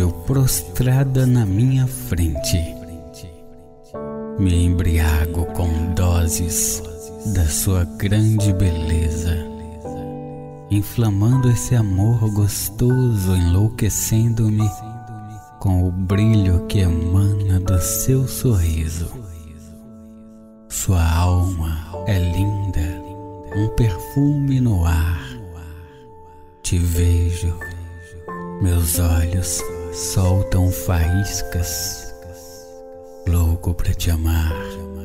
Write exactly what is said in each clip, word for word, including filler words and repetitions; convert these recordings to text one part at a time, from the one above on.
vejo prostrada na minha frente. Me embriago com doses da sua grande beleza, inflamando esse amor gostoso, enlouquecendo-me com o brilho que emana do seu sorriso. Sua alma é linda, um perfume no ar. Te vejo, meus olhos soltam faíscas, louco pra te amar.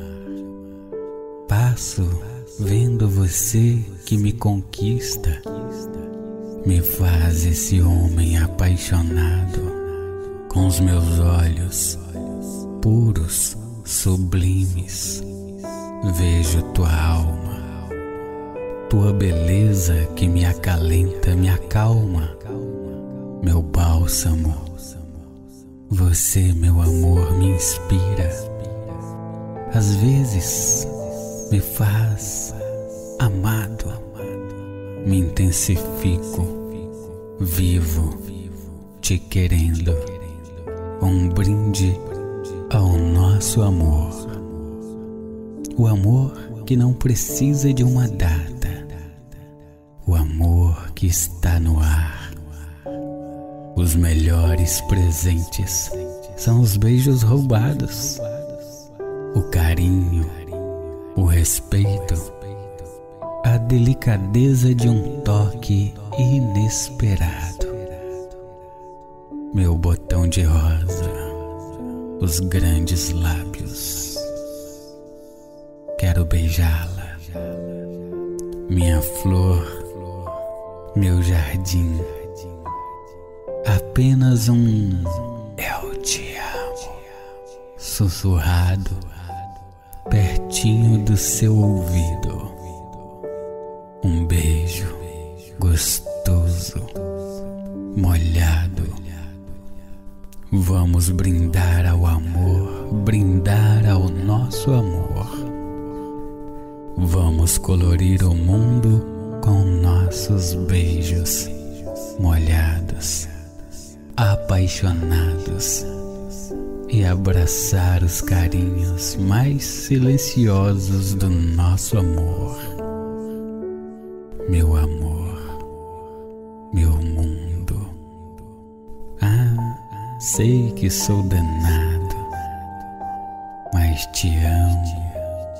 Passo vendo você que me conquista, me faz esse homem apaixonado. Com os meus olhos puros, sublimes, vejo tua alma, tua beleza que me acalenta, me acalma, meu bálsamo. Você, meu amor, me inspira, às vezes me faz amado, me intensifico, vivo, te querendo. Um brinde ao nosso amor, o amor que não precisa de uma data, o amor que está no ar. Os melhores presentes são os beijos roubados, o carinho, o respeito, a delicadeza de um toque inesperado. Meu botão de rosa, os grandes lábios, quero beijá-la. Minha flor, meu jardim, apenas um eu te amo, sussurrado, pertinho do seu ouvido. Um beijo gostoso, molhado. Vamos brindar ao amor, brindar ao nosso amor. Vamos colorir o mundo com nossos beijos molhados, apaixonados, e abraçar os carinhos mais silenciosos do nosso amor. Meu amor, meu mundo. Ah, sei que sou danado, mas te amo,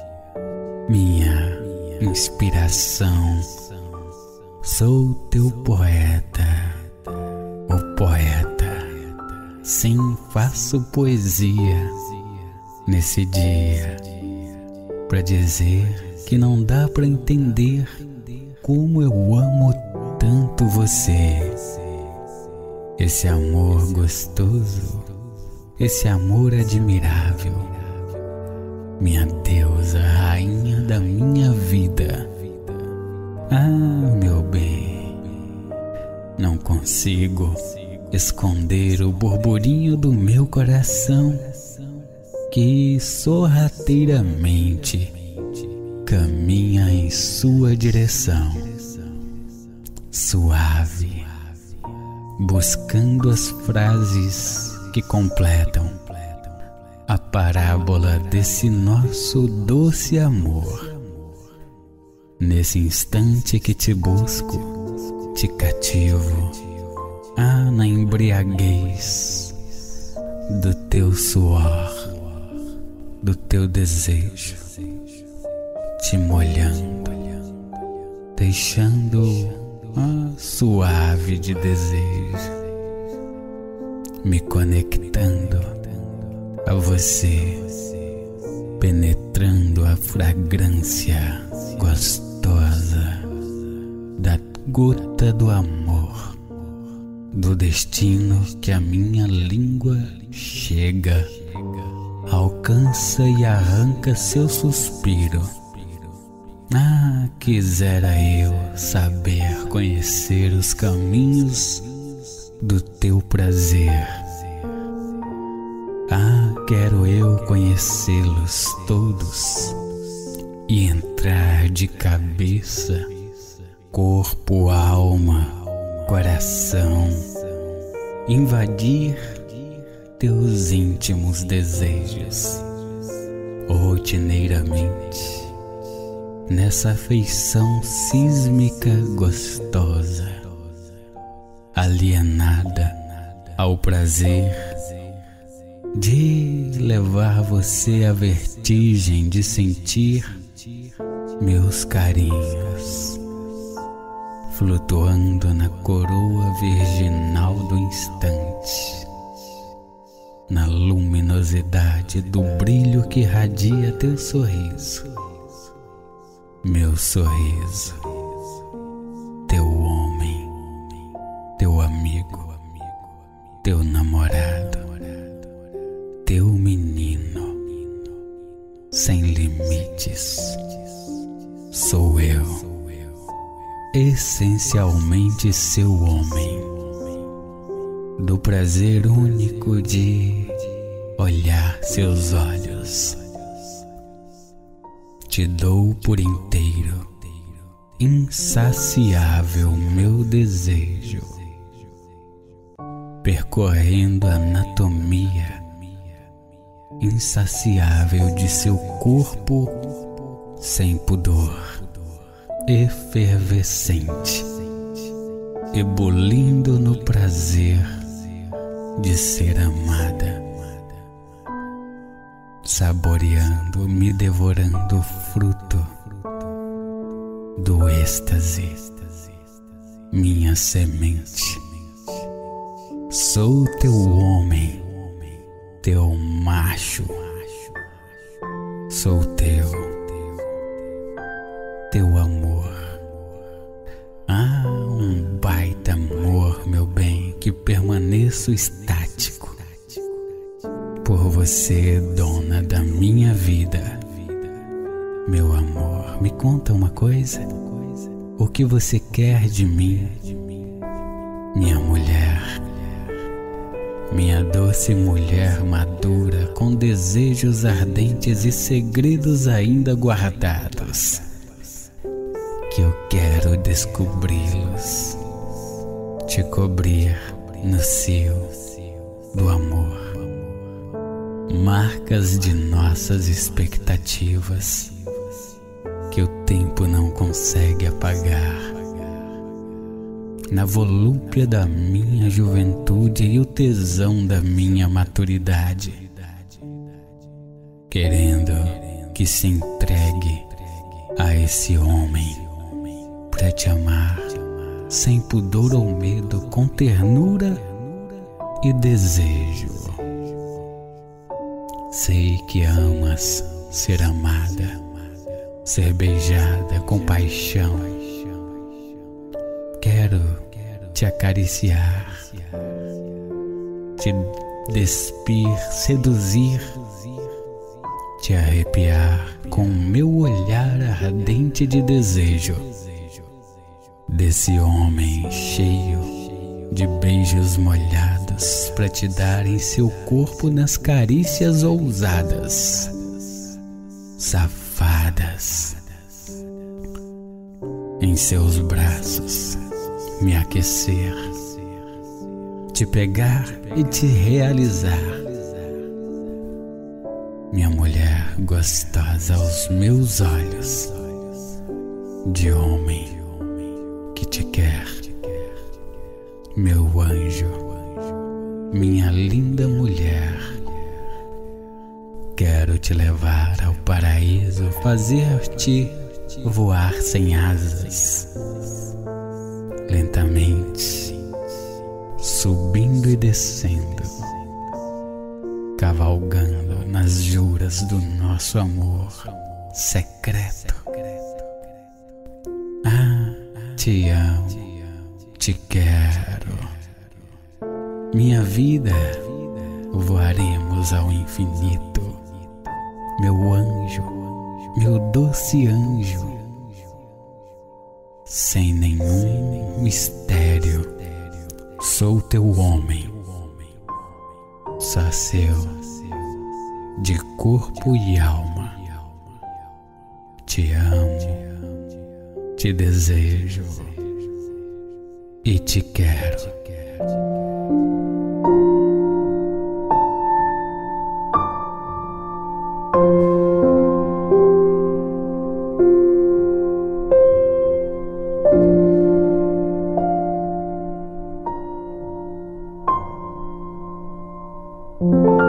minha inspiração. Sou teu poeta, o poeta. Sim, faço poesia nesse dia pra dizer que não dá pra entender como eu amo tanto você. Esse amor gostoso, esse amor admirável, minha deusa, rainha da minha vida. Ah, meu bem, não consigo esconder o burburinho do meu coração que sorrateiramente caminha em sua direção, suave, buscando as frases que completam a parábola desse nosso doce amor. Nesse instante que te busco, te cativo, ah, na embriaguez do teu suor, do teu desejo, te molhando, deixando ah, suave de desejo, me conectando a você, penetrando a fragrância gostosa da gota do amor, do destino que a minha língua chega, alcança e arranca seu suspiro. Ah, quisera eu saber conhecer os caminhos do teu prazer. Ah, quero eu conhecê-los todos e entrar de cabeça, corpo, alma, coração, invadir teus íntimos desejos rotineiramente, nessa afeição sísmica gostosa, alienada ao prazer de levar você à vertigem de sentir meus carinhos, flutuando na coroa virginal do instante, na luminosidade do brilho que irradia teu sorriso, meu sorriso, teu homem, teu amigo, teu namorado, teu menino, sem limites. Sou eu, essencialmente seu homem, do prazer único de olhar seus olhos. Te dou por inteiro, insaciável meu desejo, percorrendo a anatomia insaciável de seu corpo sem pudor, efervescente, ebulindo no prazer de ser amada, saboreando, me devorando o fruto do êxtase, minha semente. Sou teu homem, teu macho, sou teu, teu amor. Ah, um baita amor, meu bem, que permaneço estático por você, dona da minha vida. Meu amor, me conta uma coisa, o que você quer de mim, minha mulher, minha doce mulher madura, com desejos ardentes e segredos ainda guardados, que eu quero descobri-los, te cobrir no cio do amor, marcas de nossas expectativas que o tempo não consegue apagar, na volúpia da minha juventude e o tesão da minha maturidade, querendo que se entregue a esse homem pra te amar sem pudor ou medo, com ternura e desejo. Sei que amas ser amada, ser beijada com paixão. Quero te acariciar, te despir, seduzir, te arrepiar com o meu olhar ardente de desejo, desse homem cheio de beijos molhados pra te dar em seu corpo nas carícias ousadas, safadas, em seus braços me aquecer, te pegar e te realizar, minha mulher gostosa aos meus olhos, de homem que te quer, meu anjo, minha linda mulher. Quero te levar ao paraíso, fazer-te voar sem asas, lentamente, subindo e descendo, cavalgando nas juras do nosso amor secreto. Ah, te amo, te quero, minha vida, voaremos ao infinito, meu anjo, meu doce anjo, sem nenhum mistério. Sou teu homem, só seu, de corpo e alma. Te amo, te desejo e te quero. Música